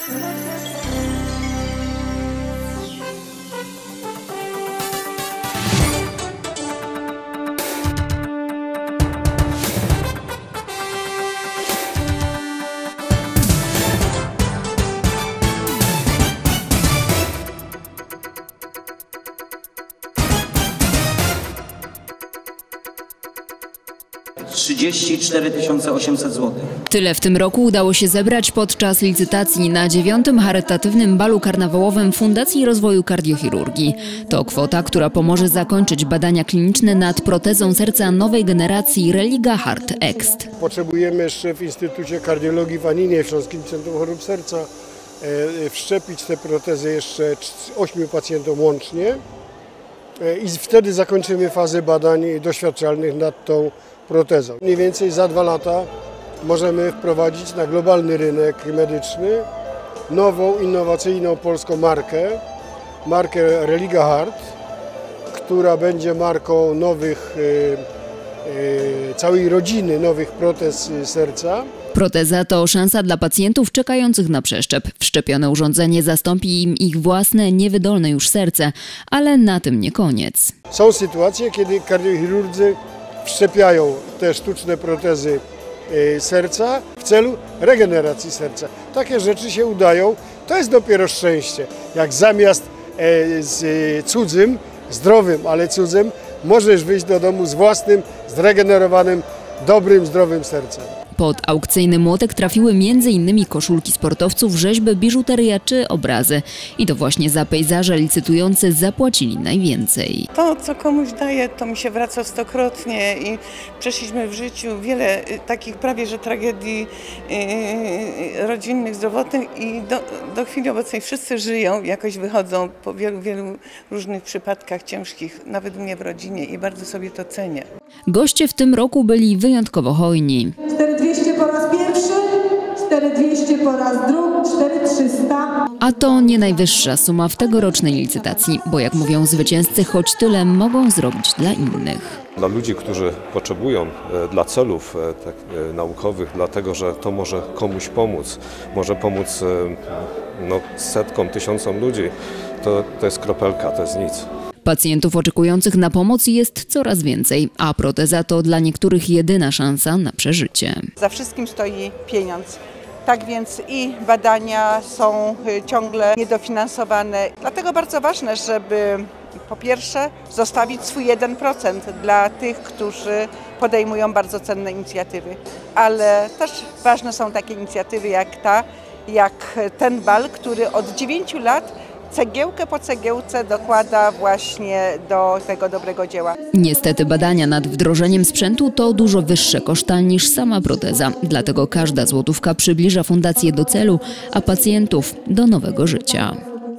34 800 zł. Tyle w tym roku udało się zebrać podczas licytacji na 9. charytatywnym balu karnawałowym Fundacji Rozwoju Kardiochirurgii. To kwota, która pomoże zakończyć badania kliniczne nad protezą serca nowej generacji Religa Heart Ext. Potrzebujemy jeszcze w Instytucie Kardiologii w Aninie, w Śląskim Centrum Chorób Serca, wszczepić te protezy jeszcze 8 pacjentom łącznie i wtedy zakończymy fazę badań doświadczalnych nad tą protezą. Mniej więcej za 2 lata możemy wprowadzić na globalny rynek medyczny nową, innowacyjną polską markę Religa Heart, która będzie marką nowych, całej rodziny nowych protez serca. Proteza to szansa dla pacjentów czekających na przeszczep. Wszczepione urządzenie zastąpi im ich własne, niewydolne już serce, ale na tym nie koniec. Są sytuacje, kiedy kardiochirurdzy wszczepiają te sztuczne protezy serca w celu regeneracji serca. Takie rzeczy się udają, to jest dopiero szczęście. Jak zamiast z cudzym, zdrowym, ale cudzym, możesz wyjść do domu z własnym, zregenerowanym, dobrym, zdrowym sercem. Pod aukcyjny młotek trafiły m.in. koszulki sportowców, rzeźby, biżuteria czy obrazy. I to właśnie za pejzaże licytujący zapłacili najwięcej. To, co komuś daje, to mi się wraca stokrotnie i przeszliśmy w życiu wiele takich prawie że tragedii rodzinnych, zdrowotnych i do chwili obecnej wszyscy żyją, jakoś wychodzą po wielu różnych przypadkach ciężkich, nawet u mnie w rodzinie i bardzo sobie to cenię. Goście w tym roku byli wyjątkowo hojni. 4200 po raz pierwszy, 4200 po raz drugi, 4300. A to nie najwyższa suma w tegorocznej licytacji, bo jak mówią zwycięzcy, choć tyle mogą zrobić dla innych. Dla ludzi, którzy potrzebują dla celów naukowych, dlatego że to może komuś pomóc, może pomóc setkom, tysiącom ludzi, to jest kropelka, to jest nic. Pacjentów oczekujących na pomoc jest coraz więcej, a proteza to dla niektórych jedyna szansa na przeżycie. Za wszystkim stoi pieniądz. Tak więc i badania są ciągle niedofinansowane. Dlatego bardzo ważne, żeby po pierwsze zostawić swój 1% dla tych, którzy podejmują bardzo cenne inicjatywy. Ale też ważne są takie inicjatywy jak ten bal, który od 9 lat cegiełkę po cegiełce dokłada właśnie do tego dobrego dzieła. Niestety badania nad wdrożeniem sprzętu to dużo wyższe koszta niż sama proteza. Dlatego każda złotówka przybliża fundację do celu, a pacjentów do nowego życia.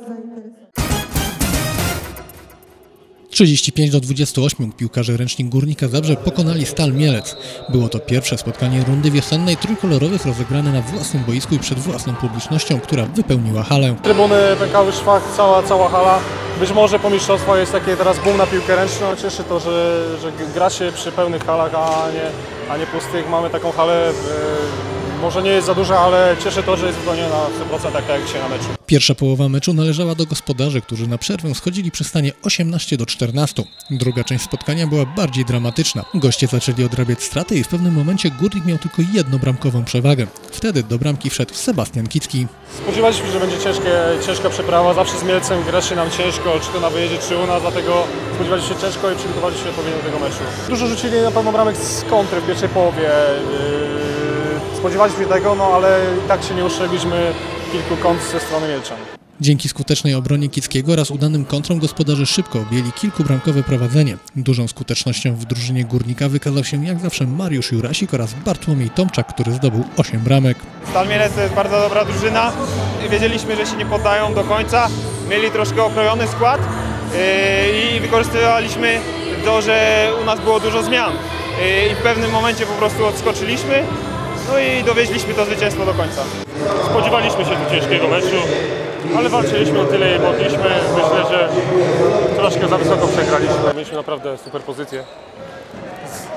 35-28 piłkarze Ręcznik Górnika Zabrze pokonali Stal Mielec. Było to pierwsze spotkanie rundy wiosennej trójkolorowych rozegrane na własnym boisku i przed własną publicznością, która wypełniła halę. Trybuny pękały szwach, cała hala. Być może po mistrzostwach jest taki teraz boom na piłkę ręczną. Cieszy to, że gra się przy pełnych halach, a nie pustych. Mamy taką halę, może nie jest za duża, ale cieszy to, że jest wypełniona na 100%, tak jak dzisiaj na meczu. Pierwsza połowa meczu należała do gospodarzy, którzy na przerwę schodzili przy stanie 18-14. Druga część spotkania była bardziej dramatyczna. Goście zaczęli odrabiać straty i w pewnym momencie Górnik miał tylko jednobramkową przewagę. Wtedy do bramki wszedł Sebastian Kicki. Spodziewaliśmy się, że będzie ciężka przeprawa. Zawsze z Mielcem gra się nam ciężko, czy to na wyjeździe, czy u nas, dlatego spodziewaliśmy się ciężko i przygotowaliśmy się odpowiednio do tego meczu. Dużo rzucili na pewno bramek z kontry w pierwszej połowie. Spodziewaliśmy się tego, ale i tak się nie uszczeliliśmy kilku kont ze strony Mielczan. Dzięki skutecznej obronie Kickiego oraz udanym kontrom gospodarze szybko objęli kilkubramkowe prowadzenie. Dużą skutecznością w drużynie Górnika wykazał się jak zawsze Mariusz Jurasik oraz Bartłomiej Tomczak, który zdobył 8 bramek. Stal Mielec to jest bardzo dobra drużyna. Wiedzieliśmy, że się nie poddają do końca. Mieli troszkę okrojony skład i wykorzystywaliśmy to, że u nas było dużo zmian. I w pewnym momencie po prostu odskoczyliśmy. No i dowieźliśmy to zwycięstwo do końca. Spodziewaliśmy się tu ciężkiego meczu, ale walczyliśmy o tyle i mogliśmy. Myślę, że troszkę za wysoko przegraliśmy. Mieliśmy naprawdę super pozycję.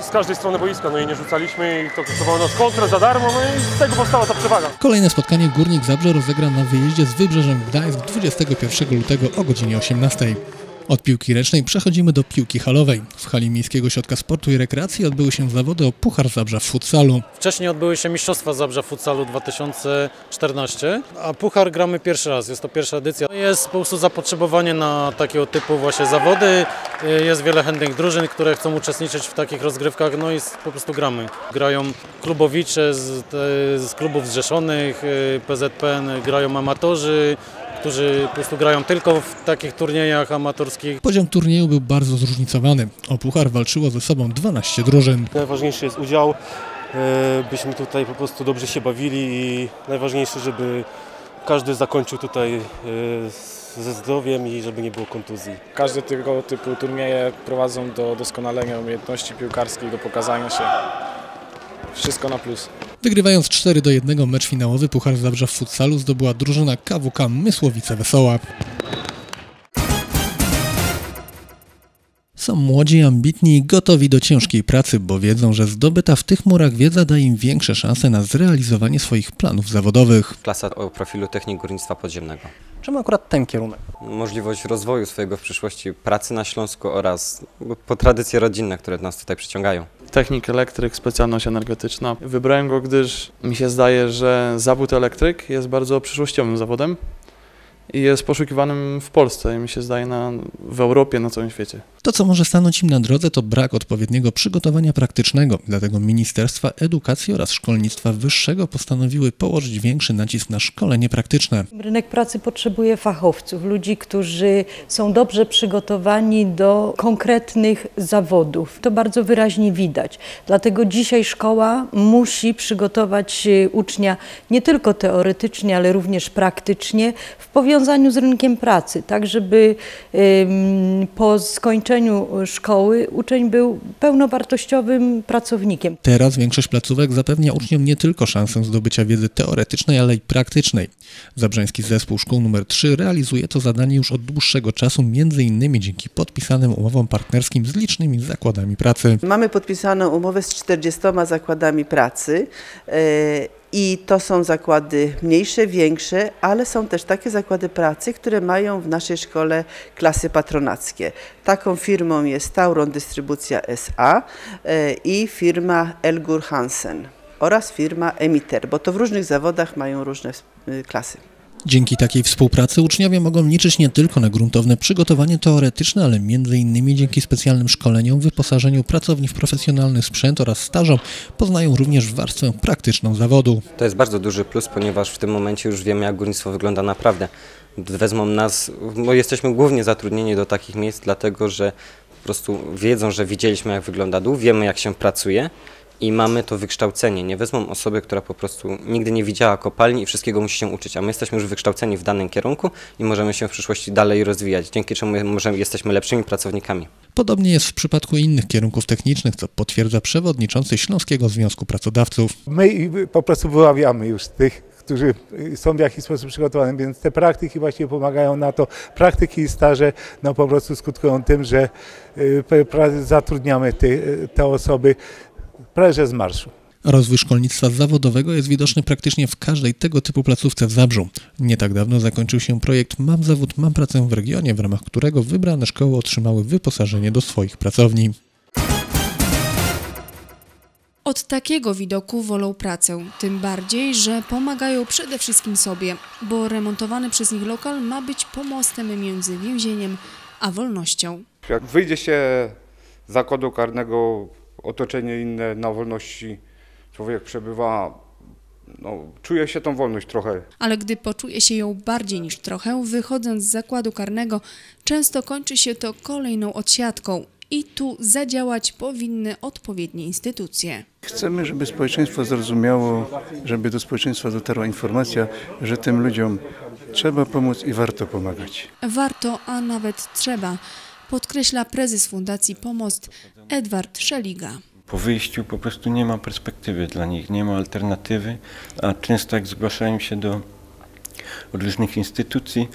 z każdej strony boiska, no i nie rzucaliśmy i to kosztowało nas kontrę za darmo, no i z tego powstała ta przewaga. Kolejne spotkanie Górnik Zabrze rozegra na wyjeździe z Wybrzeżem Gdańsk 21 lutego o godzinie 18. Od piłki ręcznej przechodzimy do piłki halowej. W hali Miejskiego Ośrodka Sportu i Rekreacji odbyły się zawody o Puchar Zabrza w futsalu. Wcześniej odbyły się Mistrzostwa Zabrza w futsalu 2014, a Puchar gramy pierwszy raz, jest to pierwsza edycja. Jest po prostu zapotrzebowanie na takiego typu właśnie zawody, jest wiele chętnych drużyn, które chcą uczestniczyć w takich rozgrywkach, no i po prostu gramy. Grają klubowicze z klubów zrzeszonych, PZPN, grają amatorzy, którzy po prostu grają tylko w takich turniejach amatorskich. Poziom turnieju był bardzo zróżnicowany. O puchar walczyło ze sobą 12 drużyn. Najważniejszy jest udział, byśmy tutaj po prostu dobrze się bawili i najważniejsze, żeby każdy zakończył tutaj ze zdrowiem i żeby nie było kontuzji. Każde tego typu turnieje prowadzą do doskonalenia umiejętności piłkarskich, do pokazania się. Wszystko na plus. Wygrywając 4-1 mecz finałowy Puchar Zabrza w futsalu zdobyła drużyna KWK Mysłowice Wesoła. Są młodzi, ambitni i gotowi do ciężkiej pracy, bo wiedzą, że zdobyta w tych murach wiedza daje im większe szanse na zrealizowanie swoich planów zawodowych. Klasa o profilu technik górnictwa podziemnego. Czemu akurat ten kierunek? Możliwość rozwoju swojego w przyszłości pracy na Śląsku oraz po tradycje rodzinne, które nas tutaj przyciągają. Technik elektryk, specjalność energetyczna. Wybrałem go, gdyż mi się zdaje, że zawód elektryk jest bardzo przyszłościowym zawodem i jest poszukiwanym w Polsce i mi się zdaje w Europie, na całym świecie. To, co może stanąć im na drodze, to brak odpowiedniego przygotowania praktycznego. Dlatego Ministerstwa Edukacji oraz Szkolnictwa Wyższego postanowiły położyć większy nacisk na szkolenie praktyczne. Rynek pracy potrzebuje fachowców, ludzi, którzy są dobrze przygotowani do konkretnych zawodów. To bardzo wyraźnie widać. Dlatego dzisiaj szkoła musi przygotować ucznia nie tylko teoretycznie, ale również praktycznie w powiązaniu z rynkiem pracy, tak żeby po skończeniu szkoły uczeń był pełnowartościowym pracownikiem. Teraz większość placówek zapewnia uczniom nie tylko szansę zdobycia wiedzy teoretycznej, ale i praktycznej. Zabrzeński Zespół Szkół nr 3 realizuje to zadanie już od dłuższego czasu, m.in. dzięki podpisanym umowom partnerskim z licznymi zakładami pracy. Mamy podpisaną umowę z 40 zakładami pracy. I to są zakłady mniejsze, większe, ale są też takie zakłady pracy, które mają w naszej szkole klasy patronackie. Taką firmą jest Tauron Dystrybucja S.A. i firma Elgur Hansen oraz firma Emiter, bo to w różnych zawodach mają różne klasy. Dzięki takiej współpracy uczniowie mogą liczyć nie tylko na gruntowne przygotowanie teoretyczne, ale m.in. dzięki specjalnym szkoleniom, wyposażeniu pracowni w profesjonalny sprzęt oraz stażom poznają również warstwę praktyczną zawodu. To jest bardzo duży plus, ponieważ w tym momencie już wiemy, jak górnictwo wygląda naprawdę. Wezmą nas, bo jesteśmy głównie zatrudnieni do takich miejsc, dlatego że po prostu wiedzą, że widzieliśmy, jak wygląda dół, wiemy, jak się pracuje. I mamy to wykształcenie. Nie wezmą osoby, która po prostu nigdy nie widziała kopalni i wszystkiego musi się uczyć, a my jesteśmy już wykształceni w danym kierunku i możemy się w przyszłości dalej rozwijać, dzięki czemu jesteśmy lepszymi pracownikami. Podobnie jest w przypadku innych kierunków technicznych, co potwierdza przewodniczący Śląskiego Związku Pracodawców. My po prostu wyławiamy już tych, którzy są w jakiś sposób przygotowani, więc te praktyki właśnie pomagają na to. Praktyki i staże po prostu skutkują tym, że zatrudniamy te osoby prawie z marszu. Rozwój szkolnictwa zawodowego jest widoczny praktycznie w każdej tego typu placówce w Zabrzu. Nie tak dawno zakończył się projekt Mam zawód, mam pracę w regionie, w ramach którego wybrane szkoły otrzymały wyposażenie do swoich pracowni. Od takiego widoku wolą pracę, tym bardziej, że pomagają przede wszystkim sobie, bo remontowany przez nich lokal ma być pomostem między więzieniem a wolnością. Jak wyjdzie się z zakładu karnego, otoczenie inne, na wolności człowiek przebywa, czuje się tą wolność trochę. Ale gdy poczuje się ją bardziej niż trochę, wychodząc z zakładu karnego, często kończy się to kolejną odsiadką i tu zadziałać powinny odpowiednie instytucje. Chcemy, żeby społeczeństwo zrozumiało, żeby do społeczeństwa dotarła informacja, że tym ludziom trzeba pomóc i warto pomagać. Warto, a nawet trzeba, podkreśla prezes Fundacji Pomost Edward Szeliga. Po wyjściu po prostu nie ma perspektywy dla nich, nie ma alternatywy, a często jak zgłaszają się do różnych instytucji,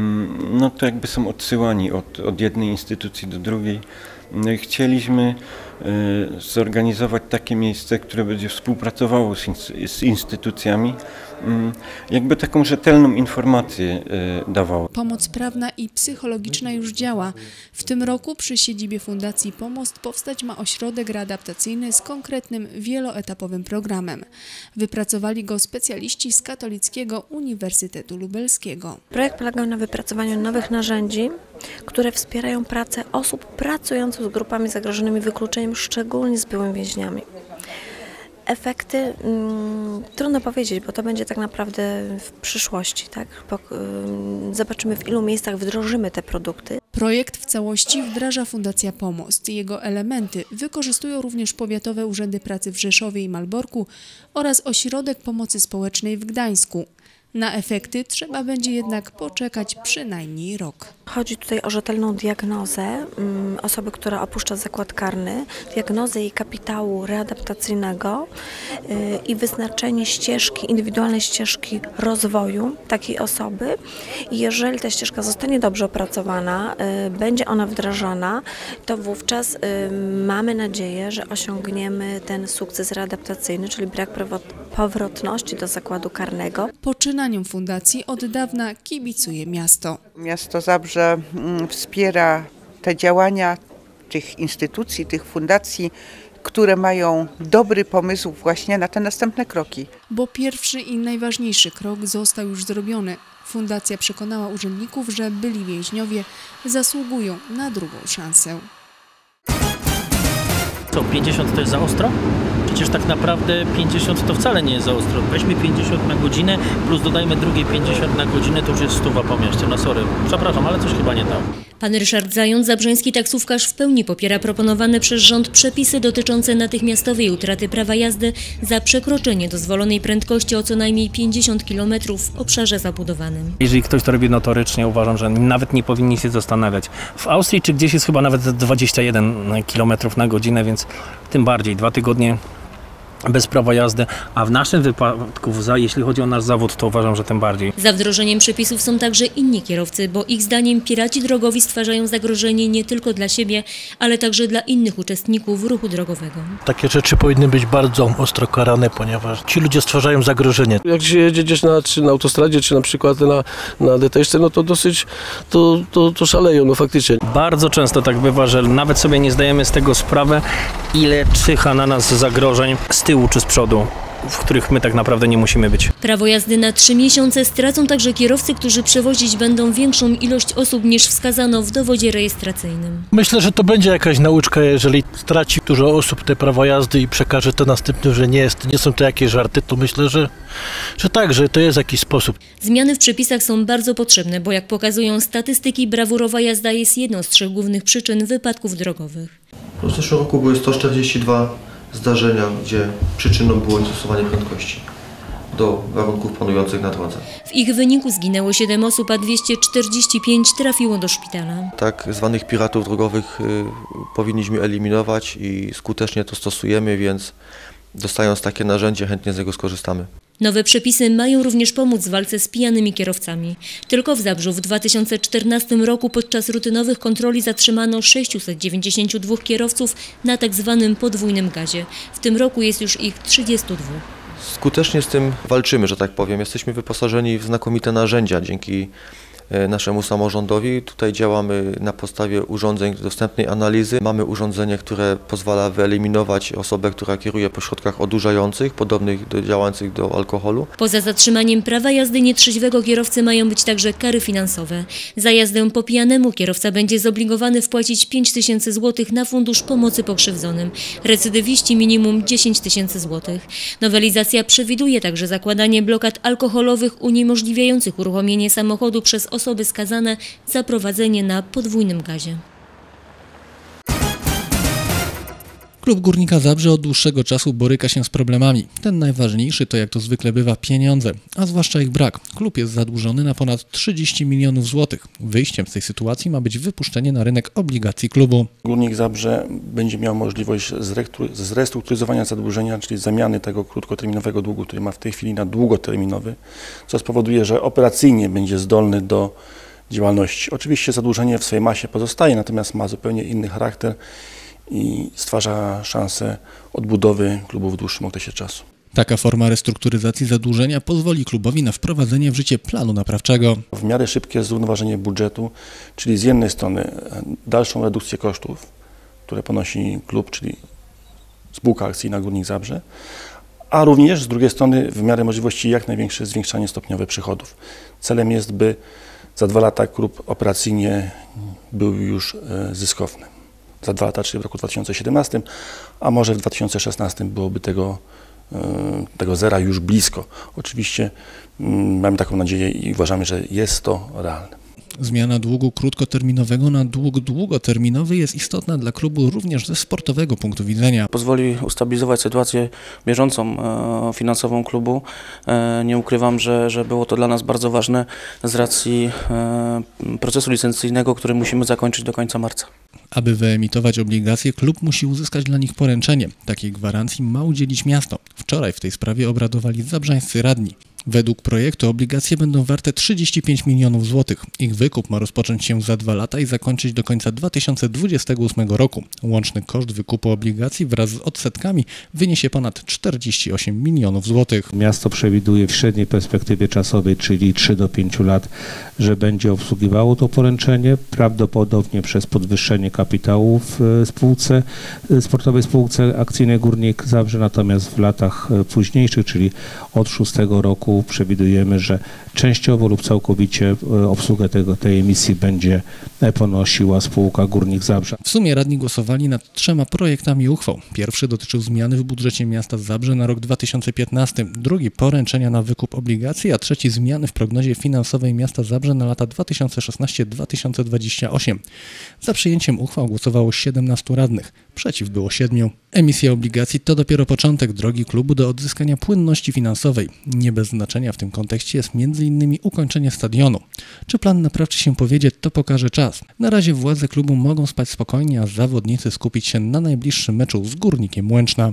to jakby są odsyłani od jednej instytucji do drugiej. Chcieliśmy zorganizować takie miejsce, które będzie współpracowało z instytucjami, jakby taką rzetelną informację dawało. Pomoc prawna i psychologiczna już działa. W tym roku przy siedzibie Fundacji Pomost powstać ma ośrodek readaptacyjny z konkretnym wieloetapowym programem. Wypracowali go specjaliści z Katolickiego Uniwersytetu Lubelskiego. Projekt polegał na wypracowaniu nowych narzędzi, które wspierają pracę osób pracujących z grupami zagrożonymi wykluczeniem, szczególnie z byłymi więźniami. Efekty trudno powiedzieć, bo to będzie tak naprawdę w przyszłości. Tak? Zobaczymy, w ilu miejscach wdrożymy te produkty. Projekt w całości wdraża Fundacja Pomost. Jego elementy wykorzystują również powiatowe urzędy pracy w Rzeszowie i Malborku oraz Ośrodek Pomocy Społecznej w Gdańsku. Na efekty trzeba będzie jednak poczekać przynajmniej rok. Chodzi tutaj o rzetelną diagnozę osoby, która opuszcza zakład karny, diagnozę jej kapitału readaptacyjnego i wyznaczenie ścieżki, indywidualnej ścieżki rozwoju takiej osoby. I jeżeli ta ścieżka zostanie dobrze opracowana, będzie ona wdrażana, to wówczas mamy nadzieję, że osiągniemy ten sukces readaptacyjny, czyli brak powrotności do zakładu karnego. Poczynaniom fundacji od dawna kibicuje miasto. Miasto Zabrze wspiera te działania tych instytucji, tych fundacji, które mają dobry pomysł właśnie na te następne kroki. Bo pierwszy i najważniejszy krok został już zrobiony. Fundacja przekonała urzędników, że byli więźniowie zasługują na drugą szansę. Co, 50 to jest za ostro? Przecież tak naprawdę 50 to wcale nie jest za ostro. Weźmy 50 na godzinę, plus dodajmy drugie 50 na godzinę, to już jest 100 po mieście. No sorry, przepraszam, ale coś chyba nie tak. Pan Ryszard Zając, zabrzeński taksówkarz, w pełni popiera proponowane przez rząd przepisy dotyczące natychmiastowej utraty prawa jazdy za przekroczenie dozwolonej prędkości o co najmniej 50 km w obszarze zabudowanym. Jeżeli ktoś to robi notorycznie, uważam, że nawet nie powinni się zastanawiać. W Austrii czy gdzieś jest chyba nawet 21 km na godzinę, więc tym bardziej 2 tygodnie bez prawa jazdy, a w naszym wypadku, jeśli chodzi o nasz zawód, to uważam, że tym bardziej. Za wdrożeniem przepisów są także inni kierowcy, bo ich zdaniem piraci drogowi stwarzają zagrożenie nie tylko dla siebie, ale także dla innych uczestników ruchu drogowego. Takie rzeczy powinny być bardzo ostro karane, ponieważ ci ludzie stwarzają zagrożenie. Jak się jedzie gdzieś czy na autostradzie, czy na przykład na DTS, no to dosyć to szaleją, no faktycznie. Bardzo często tak bywa, że nawet sobie nie zdajemy z tego sprawy, ile czyha na nas zagrożeń z tyłu czy z przodu, w których my tak naprawdę nie musimy być. Prawo jazdy na 3 miesiące stracą także kierowcy, którzy przewozić będą większą ilość osób niż wskazano w dowodzie rejestracyjnym. Myślę, że to będzie jakaś nauczka, jeżeli straci dużo osób te prawo jazdy i przekaże to następnym, że nie są to jakieś żarty, to myślę, że tak, że to jest jakiś sposób. Zmiany w przepisach są bardzo potrzebne, bo jak pokazują statystyki, brawurowa jazda jest jedną z 3 głównych przyczyn wypadków drogowych. W zeszłym roku były 142 zdarzenia, gdzie przyczyną było niestosowanie prędkości do warunków panujących na drodze. W ich wyniku zginęło 7 osób, a 245 trafiło do szpitala. Tak zwanych piratów drogowych powinniśmy eliminować i skutecznie to stosujemy, więc dostając takie narzędzie, chętnie z niego skorzystamy. Nowe przepisy mają również pomóc w walce z pijanymi kierowcami. Tylko w Zabrzu w 2014 roku podczas rutynowych kontroli zatrzymano 692 kierowców na tzw. podwójnym gazie. W tym roku jest już ich 32. Skutecznie z tym walczymy, że tak powiem. Jesteśmy wyposażeni w znakomite narzędzia dzięki naszemu samorządowi. Tutaj działamy na podstawie urządzeń dostępnej analizy. Mamy urządzenie, które pozwala wyeliminować osobę, która kieruje po środkach odurzających, podobnych do działających do alkoholu. Poza zatrzymaniem prawa jazdy nietrzeźwego kierowcy mają być także kary finansowe. Za jazdę po pijanemu kierowca będzie zobligowany wpłacić 5 000 złotych na Fundusz Pomocy Pokrzywdzonym. Recydywiści minimum 10 000 złotych. Nowelizacja przewiduje także zakładanie blokad alkoholowych uniemożliwiających uruchomienie samochodu przez osoby skazane za prowadzenie na podwójnym gazie. Klub Górnika Zabrze od dłuższego czasu boryka się z problemami. Ten najważniejszy to, jak to zwykle bywa, pieniądze, a zwłaszcza ich brak. Klub jest zadłużony na ponad 30 milionów złotych. Wyjściem z tej sytuacji ma być wypuszczenie na rynek obligacji klubu. Górnik Zabrze będzie miał możliwość zrestrukturyzowania zadłużenia, czyli zamiany tego krótkoterminowego długu, który ma w tej chwili, na długoterminowy, co spowoduje, że operacyjnie będzie zdolny do działalności. Oczywiście zadłużenie w swojej masie pozostaje, natomiast ma zupełnie inny charakter i stwarza szansę odbudowy klubu w dłuższym okresie czasu. Taka forma restrukturyzacji zadłużenia pozwoli klubowi na wprowadzenie w życie planu naprawczego. W miarę szybkie zrównoważenie budżetu, czyli z jednej strony dalszą redukcję kosztów, które ponosi klub, czyli spółka akcyjna Górnik Zabrze, a również z drugiej strony w miarę możliwości jak największe zwiększanie stopniowe przychodów. Celem jest, by za 2 lata klub operacyjnie był już zyskowny. Za 2 lata, czyli w roku 2017, a może w 2016 byłoby tego zera już blisko. Oczywiście mamy taką nadzieję i uważamy, że jest to realne. Zmiana długu krótkoterminowego na dług długoterminowy jest istotna dla klubu również ze sportowego punktu widzenia. Pozwoli ustabilizować sytuację bieżącą finansową klubu. Nie ukrywam, że było to dla nas bardzo ważne z racji procesu licencyjnego, który musimy zakończyć do końca marca. Aby wyemitować obligacje, klub musi uzyskać dla nich poręczenie. Takiej gwarancji ma udzielić miasto. Wczoraj w tej sprawie obradowali zabrzańscy radni. Według projektu obligacje będą warte 35 milionów złotych. Ich wykup ma rozpocząć się za 2 lata i zakończyć do końca 2028 roku. Łączny koszt wykupu obligacji wraz z odsetkami wyniesie ponad 48 milionów złotych. Miasto przewiduje w średniej perspektywie czasowej, czyli 3 do 5 lat, że będzie obsługiwało to poręczenie, prawdopodobnie przez podwyższenie kapitału w sportowej spółce akcyjnej Górnik Zabrze, natomiast w latach późniejszych, czyli od 6 roku przewidujemy, że częściowo lub całkowicie obsługę tej emisji będzie ponosiła spółka Górnik Zabrze. W sumie radni głosowali nad 3 projektami uchwał. Pierwszy dotyczył zmiany w budżecie miasta Zabrze na rok 2015, drugi poręczenia na wykup obligacji, a trzeci zmiany w prognozie finansowej miasta Zabrze na lata 2016-2028. Za przyjęciem uchwał głosowało 17 radnych, przeciw było 7. Emisja obligacji to dopiero początek drogi klubu do odzyskania płynności finansowej. Nie bez znaczenia w tym kontekście jest m.in. ukończenie stadionu. Czy plan naprawczy się powiedzie, to pokaże czas. Na razie władze klubu mogą spać spokojnie, a zawodnicy skupić się na najbliższym meczu z Górnikiem Łęczna.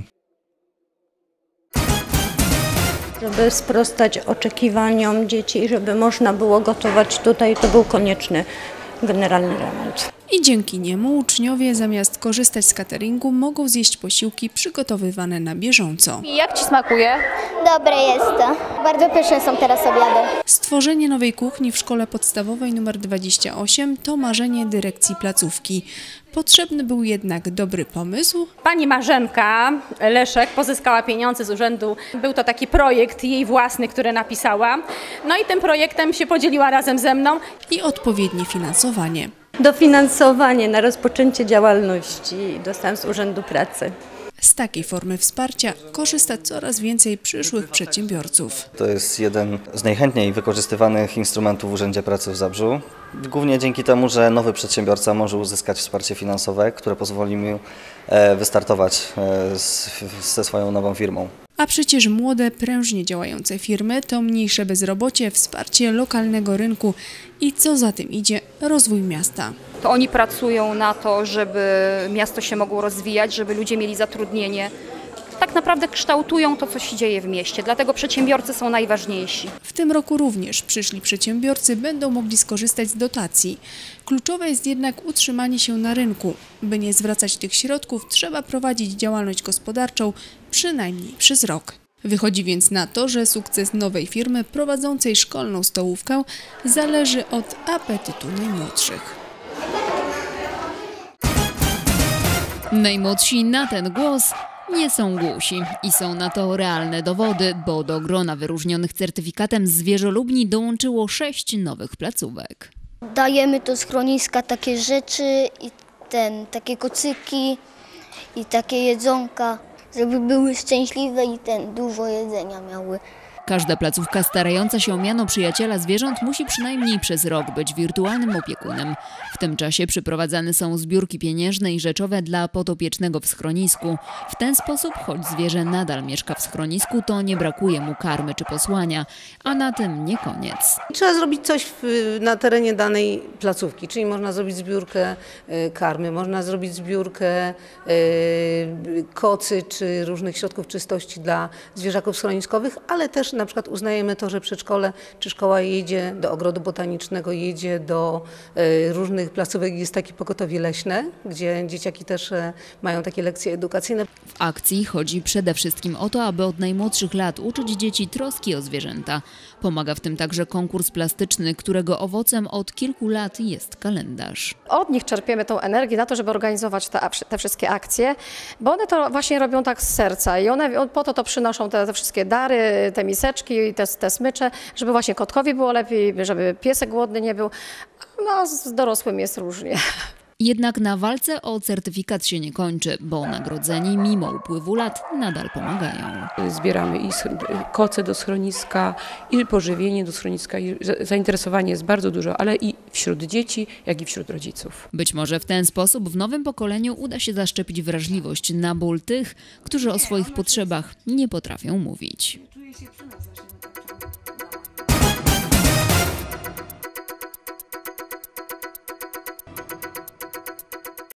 Żeby sprostać oczekiwaniom dzieci i żeby można było gotować tutaj, to był konieczny generalny remont. I dzięki niemu uczniowie zamiast korzystać z cateringu mogą zjeść posiłki przygotowywane na bieżąco. Jak Ci smakuje? Dobre jest to. Bardzo pyszne są teraz obiady. Stworzenie nowej kuchni w szkole podstawowej nr 28 to marzenie dyrekcji placówki. Potrzebny był jednak dobry pomysł. Pani Marzenka Leszek pozyskała pieniądze z urzędu. Był to taki projekt jej własny, który napisała. No i tym projektem się podzieliła razem ze mną. I odpowiednie finansowanie. Dofinansowanie na rozpoczęcie działalności dostałam z Urzędu Pracy. Z takiej formy wsparcia korzysta coraz więcej przyszłych przedsiębiorców. To jest jeden z najchętniej wykorzystywanych instrumentów w Urzędzie Pracy w Zabrzu. Głównie dzięki temu, że nowy przedsiębiorca może uzyskać wsparcie finansowe, które pozwoli mu wystartować ze swoją nową firmą. A przecież młode, prężnie działające firmy to mniejsze bezrobocie, wsparcie lokalnego rynku i co za tym idzie, rozwój miasta. To oni pracują na to, żeby miasto się mogło rozwijać, żeby ludzie mieli zatrudnienie. Tak naprawdę kształtują to, co się dzieje w mieście, dlatego przedsiębiorcy są najważniejsi. W tym roku również przyszli przedsiębiorcy będą mogli skorzystać z dotacji. Kluczowe jest jednak utrzymanie się na rynku. By nie zwracać tych środków, trzeba prowadzić działalność gospodarczą przynajmniej przez rok. Wychodzi więc na to, że sukces nowej firmy prowadzącej szkolną stołówkę zależy od apetytu najmłodszych. Najmłodsi na ten głos nie są głusi i są na to realne dowody, bo do grona wyróżnionych certyfikatem zwierzolubni dołączyło 6 nowych placówek. Dajemy do schroniska takie rzeczy i takie kocyki i takie jedzonka, żeby były szczęśliwe i dużo jedzenia miały. Każda placówka starająca się o miano przyjaciela zwierząt musi przynajmniej przez rok być wirtualnym opiekunem. W tym czasie przyprowadzane są zbiórki pieniężne i rzeczowe dla podopiecznego w schronisku. W ten sposób, choć zwierzę nadal mieszka w schronisku, to nie brakuje mu karmy czy posłania, a na tym nie koniec. Trzeba zrobić coś na terenie danej placówki, czyli można zrobić zbiórkę karmy, można zrobić zbiórkę kocy czy różnych środków czystości dla zwierzaków schroniskowych, ale też na przykład uznajemy to, że przedszkole czy szkoła jedzie do ogrodu botanicznego, jedzie do różnych placówek, jest takie pogotowie leśne, gdzie dzieciaki też mają takie lekcje edukacyjne. W akcji chodzi przede wszystkim o to, aby od najmłodszych lat uczyć dzieci troski o zwierzęta. Pomaga w tym także konkurs plastyczny, którego owocem od kilku lat jest kalendarz. Od nich czerpiemy tą energię na to, żeby organizować te wszystkie akcje, bo one to właśnie robią tak z serca i one po to przynoszą te wszystkie dary, te miseczki, te smycze, żeby właśnie kotkowi było lepiej, żeby piesek głodny nie był. No, z dorosłym jest różnie. Jednak na walce o certyfikat się nie kończy, bo nagrodzeni mimo upływu lat nadal pomagają. Zbieramy i koce do schroniska, i pożywienie do schroniska. I zainteresowanie jest bardzo dużo, ale i wśród dzieci, jak i wśród rodziców. Być może w ten sposób w nowym pokoleniu uda się zaszczepić wrażliwość na ból tych, którzy o swoich potrzebach nie potrafią mówić.